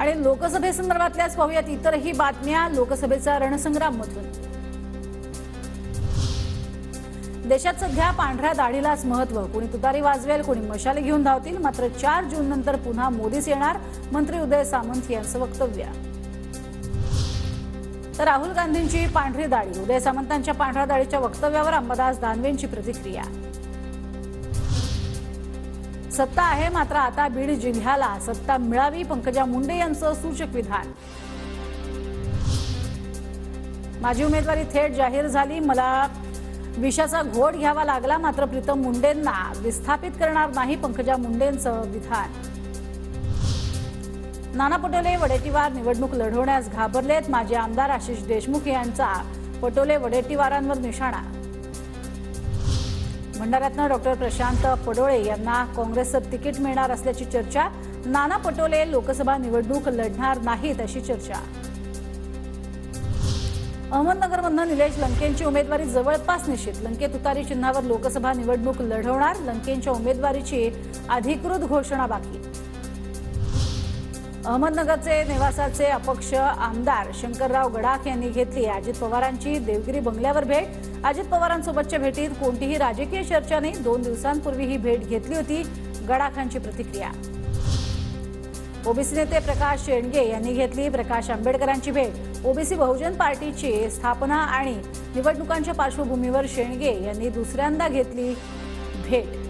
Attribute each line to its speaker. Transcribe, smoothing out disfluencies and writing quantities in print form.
Speaker 1: आणि लोकसभेसंदर्भातल्याच पाहूयात इतरही बातम्या लोकसभेचा रणसंग्राम मधून। देशात सध्या पांढऱ्या दाढीलाच महत्त्व, कोणी तुतारी वाजवेल, कोणी मशाली घेऊन धावतील। मात्र 4 जून नंतर पुन्हा मोदीच येणार, मंत्री उदय सामंत यांचं वक्तव्य। तर राहुल गांधींची पांढरी दाढी, उदय सामंतांच्या पांढऱ्या दाढीच्या वक्तव्यावर अंबादास दानवेंची प्रतिक्रिया। सत्ता आहे मात्र आता बीड जिल्ह्याला सत्ता मिळावी, पंकजा मुंडे यांचं सूचक विधान। माझी उमेदवारी थेट जाहीर झाली, मला विषाचा घोट घ्यावा लागला, मात्र प्रीतम मुंडेंना विस्थापित करणार नाही, पंकजा मुंडेंचं विधान। नाना पटोले वडेट्टीवार निवडणूक लढवण्यास घाबरलेत, माजी आमदार आशिष देशमुख यांचा पटोले वडेट्टीवारांवर निशाणा। भंडाऱ्यातनं डॉक्टर प्रशांत पडोळे यांना काँग्रेसचं तिकीट मिळणार असल्याची चर्चा, नाना पटोले लोकसभा निवडणूक लढणार नाहीत अशी चर्चा। अहमदनगरमधनं निलेश लंकेंची उमेदवारी जवळपास निश्चित, लंके तुतारी चिन्हावर लोकसभा निवडणूक लढवणार, लंकेंच्या उमेदवारीची अधिकृत घोषणा बाकी। अहमदनगरचे निवासाचे अपक्ष आमदार शंकरराव गडाख यांनी घेतली अजित पवारांची देवगिरी बंगल्यावर भेट, अजित पवारांसोबतच्या भेटीत कोणतीही राजकीय चर्चा नाही, 2 दिवसांपूर्वी ही भेट घेतली होती, गडाखांची प्रतिक्रिया। ओबीसी नेते प्रकाश शेंडगे यांनी घेतली प्रकाश आंबेडकरांची भेट, ओबीसी बहुजन पार्टीची स्थापना आणि निवडणुकांच्या पार्श्वभूमीवर शेंडगे यांनी दुसऱ्यांदा घेतली भेट।